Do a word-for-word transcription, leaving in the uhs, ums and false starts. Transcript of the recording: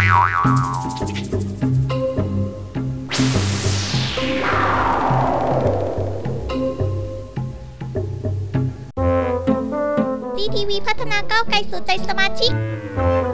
ซี ที วี พัฒนาก้าวไกลสู่ใจสมาชิก